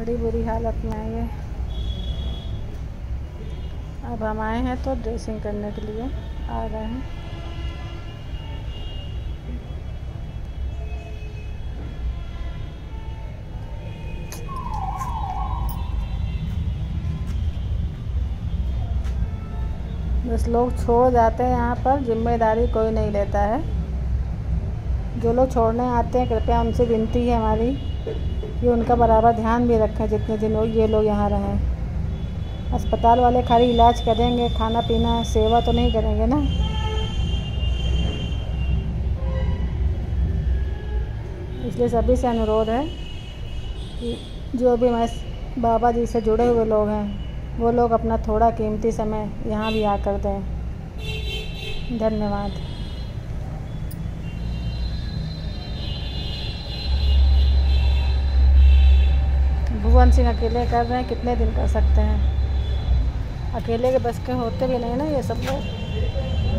बड़ी बुरी हालत में है ये। अब हम आए हैं तो ड्रेसिंग करने के लिए आ गए हैं। बस लोग छोड़ जाते हैं यहाँ पर, जिम्मेदारी कोई नहीं लेता है। जो लोग छोड़ने आते हैं कृपया उनसे विनती है हमारी कि उनका बराबर ध्यान भी रखें जितने दिन ये लोग यहाँ रहें। अस्पताल वाले खाली इलाज करेंगे, खाना पीना सेवा तो नहीं करेंगे ना। इसलिए सभी से अनुरोध है कि जो भी बाबा जी से जुड़े हुए लोग हैं वो लोग अपना थोड़ा कीमती समय यहाँ भी आकर दें। धन्यवाद। भुवन सिंह अकेले कर रहे हैं, कितने दिन कर सकते हैं। अकेले के बस के होते भी नहीं ना ये सब लोग।